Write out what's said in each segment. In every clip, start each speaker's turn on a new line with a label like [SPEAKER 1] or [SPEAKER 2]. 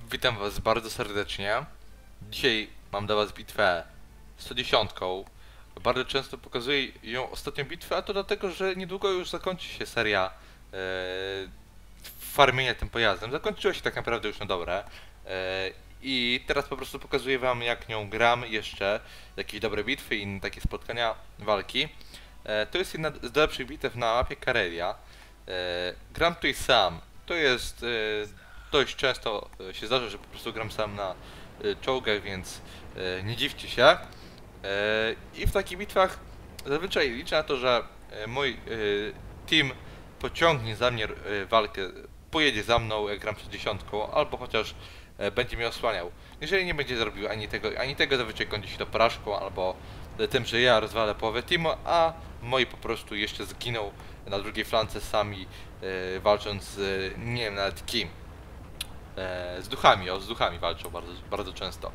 [SPEAKER 1] Witam was bardzo serdecznie. Dzisiaj mam dla was bitwę 110. Bardzo często pokazuję ją ostatnią bitwę, a to dlatego, że niedługo już zakończy się seria farmienia tym pojazdem. Zakończyła się tak naprawdę już na dobre. I teraz po prostu pokazuję wam, jak nią gram jeszcze, jakieś dobre bitwy i inne takie spotkania, walki. To jest jedna z lepszych bitew na mapie Karelia. Gram tutaj sam. To jest dość często się zdarza, że po prostu gram sam na czołgach, więc nie dziwcie się. I w takich bitwach zazwyczaj liczę na to, że mój team pociągnie za mnie walkę, pojedzie za mną, jak gram przed dziesiątką, albo chociaż będzie mnie osłaniał. Jeżeli nie będzie zrobił ani tego zazwyczaj kończy się to porażką, albo tym, że ja rozwalę połowę teamu, a moi po prostu jeszcze zginą na drugiej flance sami, walcząc z nie wiem nawet kim. Z duchami, z duchami walczą bardzo często.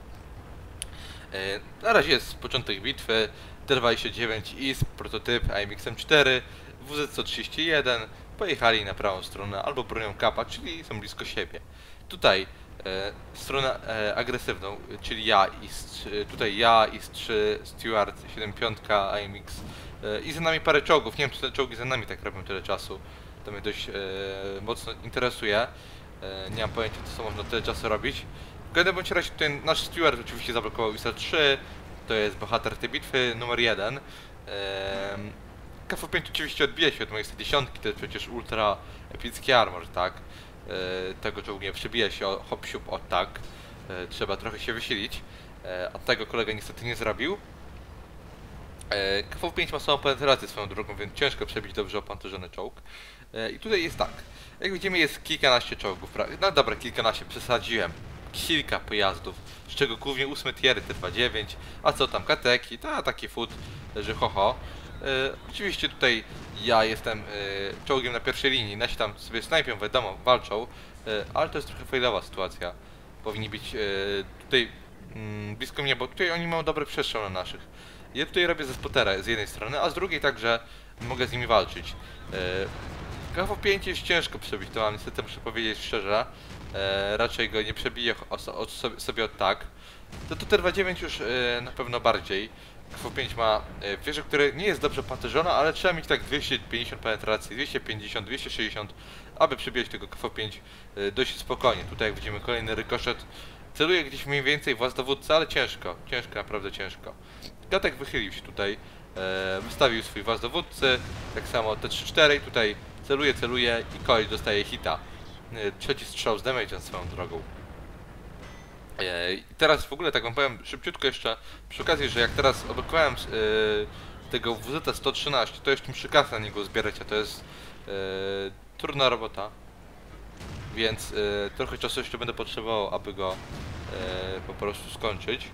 [SPEAKER 1] Na razie jest początek bitwy, T29 IS, prototyp AMX M4, WZ-131, pojechali na prawą stronę albo bronią kapa, czyli są blisko siebie. Tutaj stronę agresywną, czyli tutaj ja, IS-3, Stewart, 75, AMX i za nami parę czołgów. Nie wiem, czy te czołgi za nami tak robią tyle czasu. To mnie dość mocno interesuje. Nie mam pojęcia, co można tyle czasu robić. W każdym bądź razie tutaj nasz Steward oczywiście zablokował IS-3. To jest bohater tej bitwy numer 1. KV-5 oczywiście odbija się od mojej 110, to jest przecież ultra epicki armor, tak? Tego czołgu nie przebija się hop siup od tak. Trzeba trochę się wysilić. A tego kolega niestety nie zrobił. KV-5 ma samą penetrację swoją drogą, więc ciężko przebić dobrze opancerzony czołg. I tutaj jest tak. Jak widzimy, jest kilkanaście czołgów. No dobra, kilkanaście, przesadziłem. Kilka pojazdów, z czego głównie 8 tiery T29, a co tam, kateki, to taki food, że ho. Oczywiście tutaj ja jestem czołgiem na pierwszej linii, nasi tam sobie snajpią, wiadomo, walczą, ale to jest trochę failowa sytuacja. Powinni być tutaj blisko mnie, bo tutaj oni mają dobry przestrzał na naszych. Ja tutaj robię ze spotera z jednej strony, a z drugiej także mogę z nimi walczyć. KV-5 jest ciężko przebić, to mam niestety, muszę powiedzieć szczerze. Raczej go nie przebiję sobie od tak. To T29 już na pewno bardziej. KV-5 ma wieżę, która nie jest dobrze pancerzona, ale trzeba mieć tak 250 penetracji, 250, 260, aby przebijać tego KV-5 dość spokojnie. Tutaj jak widzimy kolejny rykoszet. Celuje gdzieś mniej więcej włas dowódca, ale ciężko, naprawdę ciężko. Gatek wychylił się tutaj, wystawił swój włas dowódcy, tak samo T3-4 tutaj celuje i koleś dostaje hita. Trzeci strzał z damage'em swoją drogą. I teraz w ogóle tak wam powiem szybciutko jeszcze przy okazji, że jak teraz oblokowałem tego WZ-113, to jeszcze muszę kasę na niego zbierać, a to jest trudna robota. Więc trochę czasu jeszcze będę potrzebował, aby go po prostu skończyć.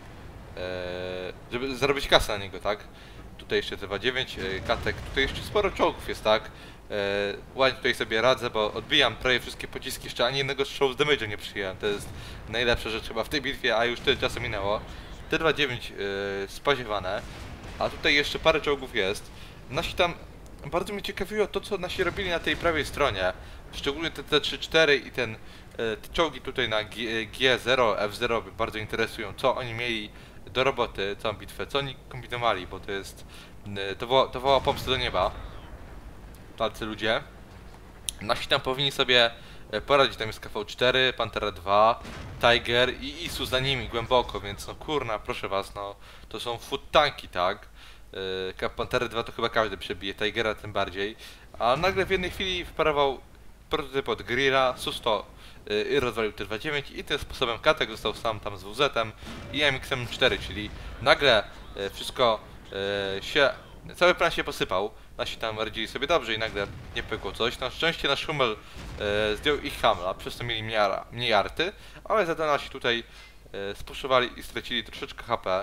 [SPEAKER 1] Żeby zarobić kasę na niego, tak? Tutaj jeszcze T29, katek, tutaj jeszcze sporo czołgów jest, tak? Ładnie tutaj sobie radzę, bo odbijam prawie wszystkie pociski, jeszcze ani jednego strzału z damage'em nie przyjąłem. To jest najlepsza rzecz chyba w tej bitwie, a już tyle czasu minęło. T29 spaziewane, a tutaj jeszcze parę czołgów jest. Nasi tam, bardzo mnie ciekawiło to, co nasi robili na tej prawej stronie. Szczególnie te T3-4 i te czołgi tutaj na G0, F0 bardzo interesują, co oni mieli do roboty, całą bitwę, co oni kombinowali, bo to jest, to woła pomstę do nieba. Tacy ludzie. Nasi tam powinni sobie poradzić, tam jest KV-4, Pantera 2, Tiger i ISU za nimi głęboko, więc no kurna, proszę was, no to są food tanki, tak? Pantera 2 to chyba każdy przebije, Tigera tym bardziej. A nagle w jednej chwili wparował prototyp od Grilla, Susto i rozwalił T29 i tym sposobem Katek został sam tam z WZ-em i MX-em 4, czyli nagle wszystko cały plan się posypał. Nasi tam radzili sobie dobrze i nagle nie pykło coś. Na szczęście nasz Hummel zdjął ich hamla, przez to mieli mniej arty, ale za to nasi tutaj spuszczowali i stracili troszeczkę HP.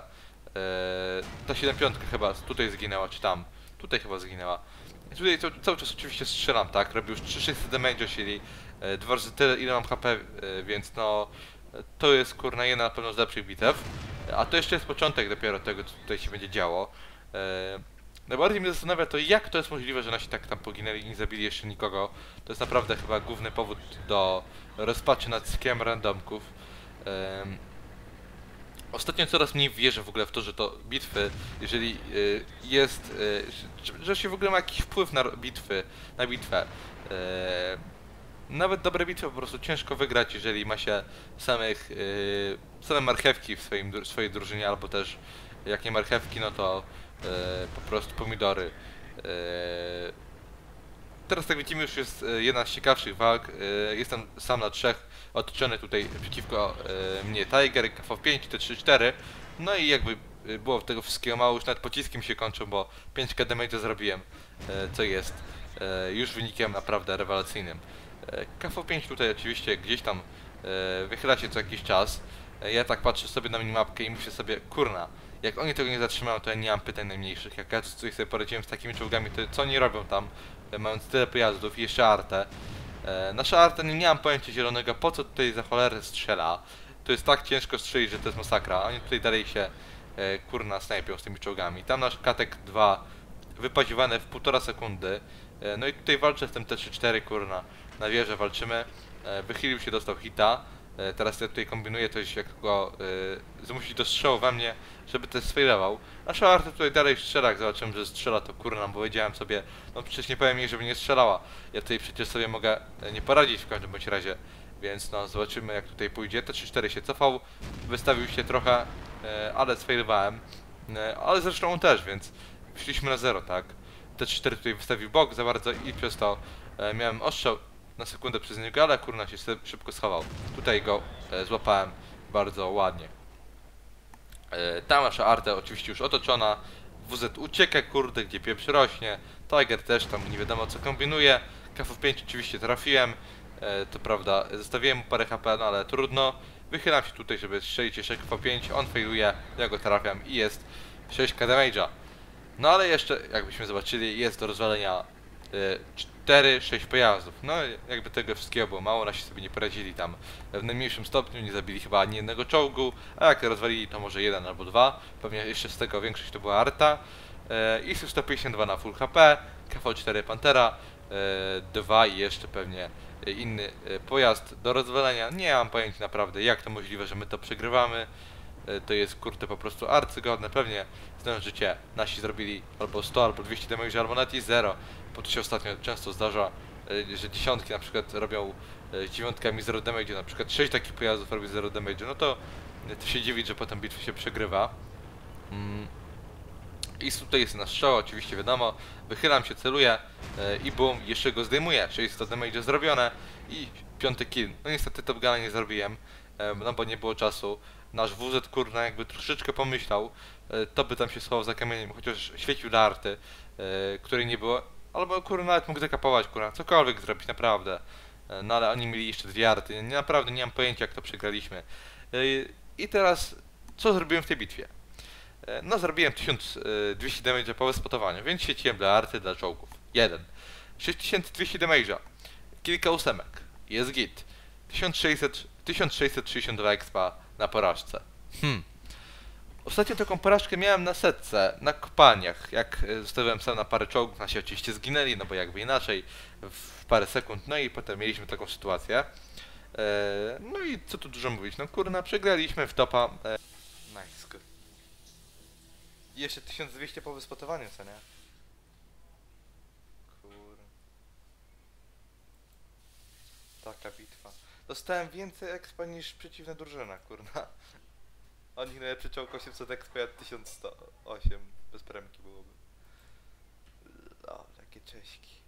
[SPEAKER 1] Ta 75 chyba tutaj zginęła, czy tam? Tutaj chyba zginęła. I tutaj cały czas oczywiście strzelam, tak? Robię już 3600 damage, czyli dwa razy tyle, ile mam HP, więc no to jest kurna jedna na pewno z lepszych bitew. A to jeszcze jest początek dopiero tego, co tutaj się będzie działo. Najbardziej mnie zastanawia to, jak to jest możliwe, że nasi tak tam poginęli i nie zabili jeszcze nikogo. To jest naprawdę chyba główny powód do rozpaczy nad skiem randomków. Ostatnio coraz mniej wierzę w ogóle w to, że to bitwy, jeżeli jest, że się w ogóle ma jakiś wpływ na bitwy, na bitwę. Nawet dobre bitwy po prostu ciężko wygrać, jeżeli ma się same marchewki w swojej drużynie, albo też jak nie marchewki, no to po prostu pomidory. Teraz jak widzimy już jest jedna z ciekawszych walk. Jestem sam na trzech, otoczony tutaj przeciwko mnie Tiger, KV5, T34. No i jakby było tego wszystkiego mało, już nawet pociski mi się kończą, bo 5k damage zrobiłem, co jest już wynikiem naprawdę rewelacyjnym. KV5 tutaj oczywiście gdzieś tam wychyla się co jakiś czas. Ja tak patrzę sobie na minimapkę i myślę sobie, kurna, jak oni tego nie zatrzymają, to ja nie mam pytań najmniejszych. Jak ja coś sobie poradziłem z takimi czołgami, to co oni robią tam, mając tyle pojazdów i jeszcze artę. Nasza arta, nie mam pojęcia zielonego, po co tutaj za cholerę strzela. To jest tak ciężko strzelić, że to jest masakra. Oni tutaj dalej się kurna snajpią z tymi czołgami. Tam nasz Katek 2 wypaziwane w 1,5 sekundy. No i tutaj walczę z tym T34, kurna. Na wieżę walczymy. Wychylił się, dostał hita. Teraz ja tutaj kombinuję coś, jak go zmusić do strzału we mnie, żeby też sfailował. Nasza arta tutaj dalej strzela, jak zobaczyłem, że strzela, to kurna, bo powiedziałem sobie, no przecież nie powiem jej, żeby nie strzelała. Ja tutaj przecież sobie mogę nie poradzić w każdym bądź razie. Więc no, zobaczymy jak tutaj pójdzie. T34 się cofał, wystawił się trochę, ale sfailowałem. Ale zresztą on też, więc szliśmy na zero, tak? T34 tutaj wystawił bok za bardzo i przez to miałem ostrzał na sekundę przez niego, ale kurna się szybko schował. Tutaj go złapałem bardzo ładnie. Ta nasza arta oczywiście już otoczona. WZ ucieka, kurde, gdzie pieprz rośnie. Tiger też tam nie wiadomo co kombinuje. KV5 oczywiście trafiłem. To prawda, zostawiłem mu parę HP, no ale trudno. Wychylam się tutaj, żeby strzelić jeszcze KV5. On failuje, ja go trafiam i jest 6k damage'a. No ale jeszcze, jakbyśmy zobaczyli, jest do rozwalenia 4-6 pojazdów. No jakby tego wszystkiego było mało, nasi sobie nie poradzili tam w najmniejszym stopniu, nie zabili chyba ani jednego czołgu, a jak rozwalili to może jeden albo dwa, pewnie jeszcze z tego większość to była arta. ISU 152 na full HP, KV4 Pantera, 2 i jeszcze pewnie inny pojazd do rozwalenia. Nie mam pojęcia naprawdę jak to możliwe, że my to przegrywamy. To jest kurde po prostu arcygodne, pewnie zdążycie, nasi zrobili albo 100, albo 200 damage, albo nawet i 0, bo to się ostatnio często zdarza, że dziesiątki na przykład robią z dziewiątkami 0 damage, na przykład 6 takich pojazdów robi 0 damage, no to się dziwić, że potem bitwy się przegrywa. I tutaj jest nasz strzał, oczywiście wiadomo, wychylam się, celuję i boom, jeszcze go zdejmuję, 600 damage zrobione i 5 kill. No niestety Top Guna nie zrobiłem, no bo nie było czasu. Nasz WZ kurna jakby troszeczkę pomyślał, to by tam się schował za kamieniem, chociaż świecił dla arty, której nie było, albo kurna nawet mógł zakapować, kurna, cokolwiek zrobić, naprawdę. No ale oni mieli jeszcze dwie arty, naprawdę nie mam pojęcia jak to przegraliśmy. I teraz, co zrobiłem w tej bitwie? No zrobiłem 1200 damage po wyspotowaniu, więc świeciłem dla arty, dla czołgów. 1. 6200 damage'a. Kilka ósemek. Jest git. 1632 expa na porażce. Ostatnio taką porażkę miałem na setce, na kopalniach. Jak zostawiłem sam na parę czołgów, nasi oczywiście zginęli, no bo jakby inaczej, w parę sekund. No i potem mieliśmy taką sytuację. No i co tu dużo mówić, no kurna, przegraliśmy w topa. Nice, good. I jeszcze 1200 po wyspotowaniu, co nie? Kur... Taka bitwa. Dostałem więcej expa niż przeciwna drużyna, kurna. Oni najlepszy czołg 800 expa, ja 1108. Bez premki byłoby. O, takie cześki.